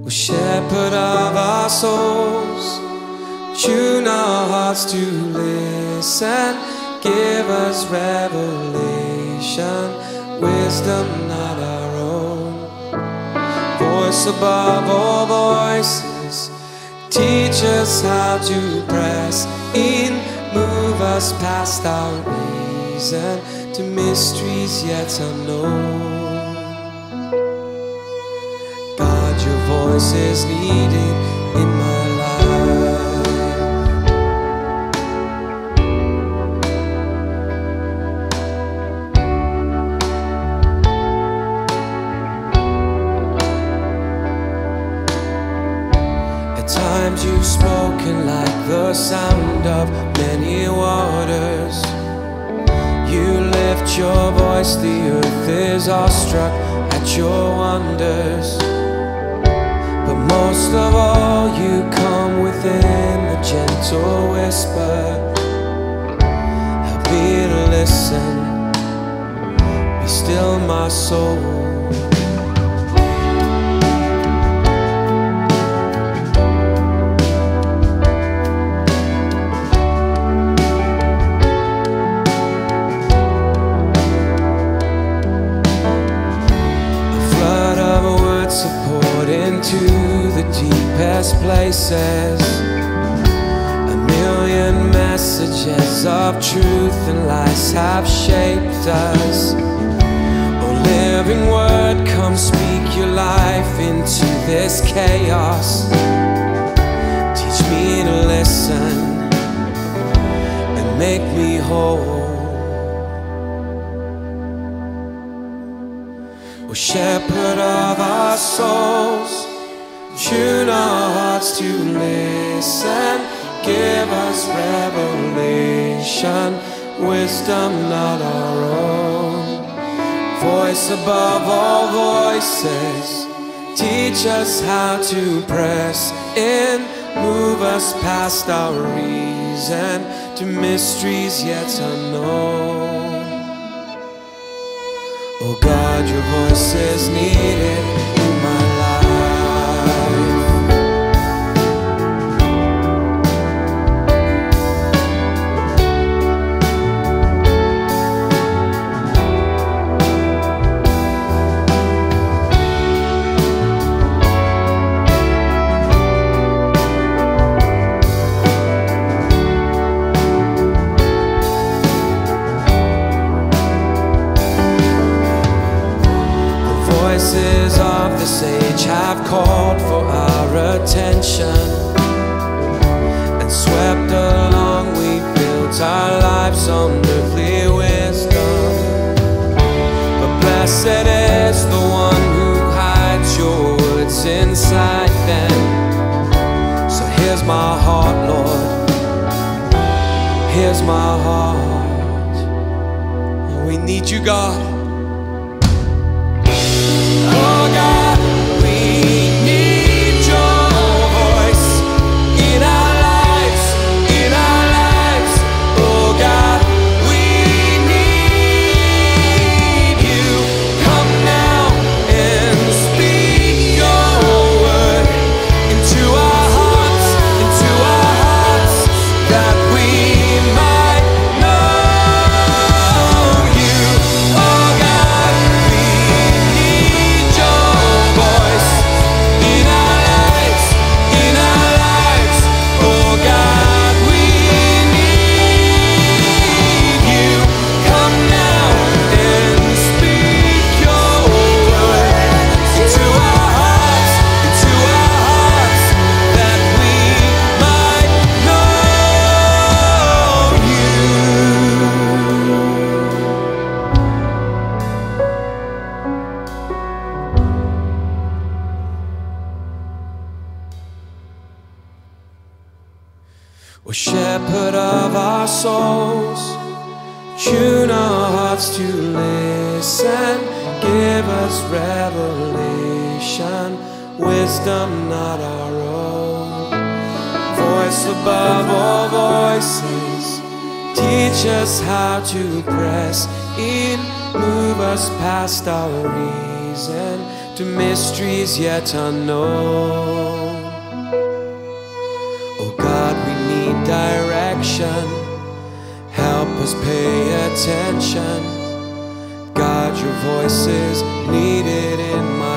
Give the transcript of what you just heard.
O shepherd of our souls, tune our hearts to listen. Give us revelation, wisdom not our own. Voice above all voices, teach us how to press in. Move us past our reason to mysteries yet unknown. God, your voice is needed in my life. At times you've spoken like the sound of many waters. You lift your voice, the earth is awestruck at your wonders. But most of all, you come within a gentle whisper. Help me to listen, be still my soul. Into the deepest places, a million messages of truth and lies have shaped us. Oh, living word, come speak your life into this chaos. Teach me to listen and make me whole. O shepherd of our souls, tune our hearts to listen. Give us revelation, wisdom not our own. Voice above all voices, teach us how to press in. Move us past our reason to mysteries yet unknown. Oh God, your voice is needed in my voices of this age have called for our attention, and swept along we built our lives on earthly wisdom. But blessed is the one who hides your words inside them. So here's my heart, Lord, here's my heart. We need you, God. Oh God, we need your voice in our lives, in our lives. Oh God, we need you. Come now and speak your word into our hearts, that we might know you. Oh God, we need your voice in our lives, in our lives. Oh God, we need you. Come now and speak your word into our hearts, that we might know you. O shepherd of our souls, tune our hearts to listen. Give us revelation, wisdom not our own. Voice above all voices, teach us how to press in. Move us past our reason to mysteries yet unknown. Oh God, we need direction. Help us pay attention. God, your voice is needed in my